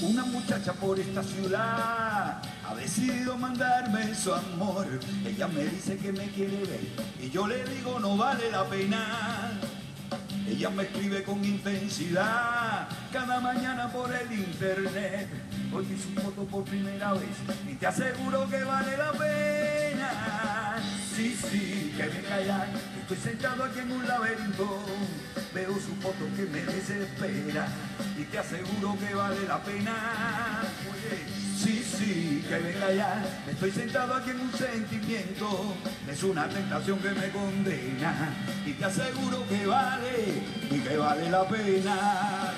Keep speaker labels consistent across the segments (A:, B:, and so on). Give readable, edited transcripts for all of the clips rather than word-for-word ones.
A: Una muchacha por esta ciudad ha decidido mandarme su amor. Ella me dice que me quiere ver y yo le digo no vale la pena. Ella me escribe con intensidad cada mañana por el internet. Hoy vi su foto por primera vez y te aseguro que vale la pena. Sí, sí, que venga ya. Estoy sentado aquí en un laberinto. Veo su foto que me desespera y te aseguro que vale la pena. Oye, sí, sí, que venga ya. Estoy sentado aquí en un sentimiento. Es una tentación que me condena y te aseguro que vale y que vale la pena.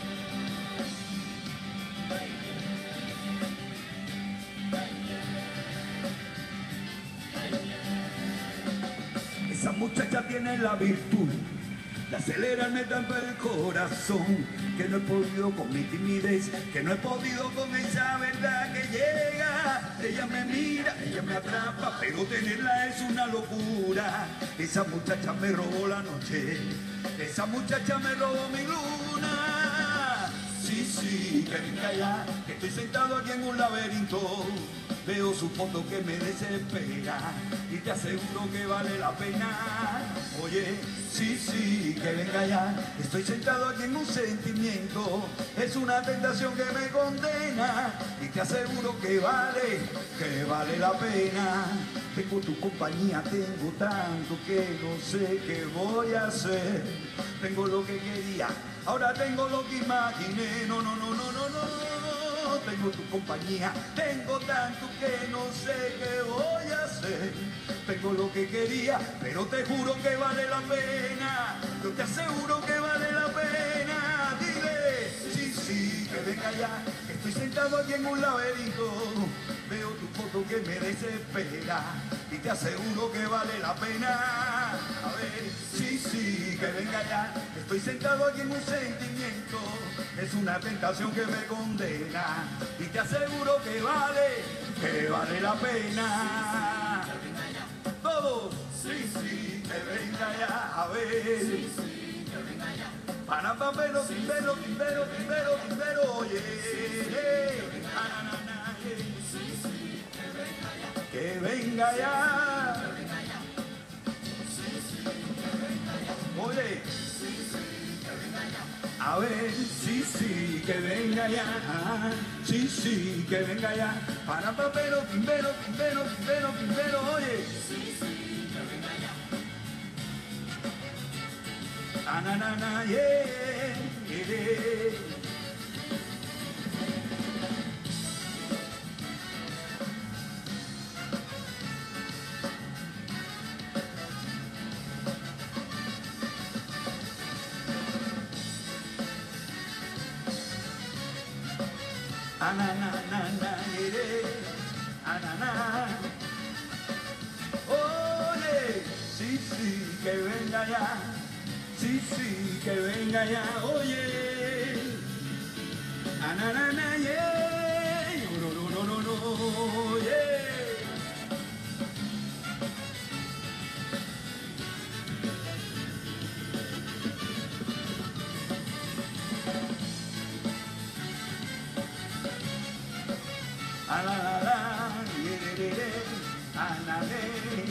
A: Esa muchacha tiene la virtud de acelerarme tanto el corazón, que no he podido con mi timidez, que no he podido con esa verdad que llega. Ella me mira, ella me atrapa, pero tenerla es una locura. Esa muchacha me robó la noche, esa muchacha me robó mi luna. Sí, sí, que venga ya, que estoy sentado aquí en un laberinto. Veo su foto que me desespera y te aseguro que vale la pena. Oye, sí, sí, que venga ya. Estoy sentado aquí en un sentimiento. Es una tentación que me condena y te aseguro que vale la pena. Tengo tu compañía, tengo tanto que no sé qué voy a hacer. Tengo lo que quería, ahora tengo lo que imaginé. No, no, no, no, no, no. Tengo tu compañía, tengo tanto que no sé qué voy a hacer. Tengo lo que quería, pero te juro que vale la pena. Yo te aseguro que vale la pena. Dile, sí, sí, que venga ya. Estoy sentado aquí en un laberinto. Veo tu foto que me desespera y te aseguro que vale la pena. A ver, sí, sí, que venga ya. Estoy sentado aquí en un sentimiento. Es una tentación que me condena y te aseguro que vale la pena. Todos, sí, sí, que venga ya. A ver, para papelo, timbero, timbero, timbero, timbero, oye, que venga ya. Oye, a ver, sí, sí, que venga ya. Sí, sí, que venga ya. Para papelo, timbero, timbero, timbero, timbero, oye. Ananana, yeah, yeah. Ananana, yeah, anana. Oye, sí, sí, que venga ya. Sí, sí, que venga ya, oye. Ananana, yeah. No, no, no, no, no, yeah. Alalala, yeah, anane.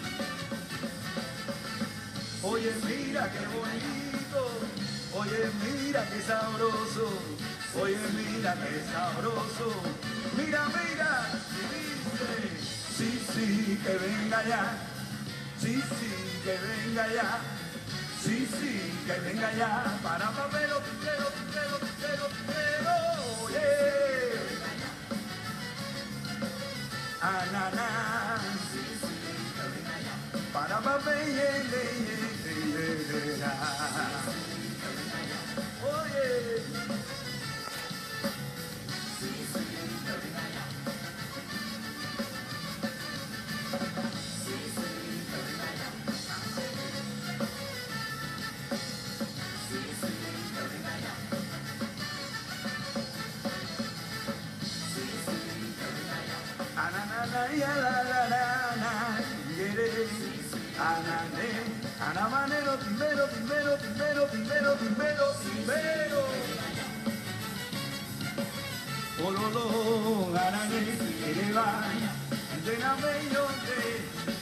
A: Oye, mira qué bonito, oye, mira qué sabroso, oye, mira qué sabroso, mira, mira, y dice, sí, sí, que venga ya, sí, sí, que venga ya, sí, sí, que venga ya, para papelo, tintero, tintero, tintero, tintero, oye, ananá, para papel, oye, ananana, ya la la la la, anané, anamanero, timbero, timbero, timbero, timbero, timbero, timbero. Ololo, garane, ere bai, dena behiote,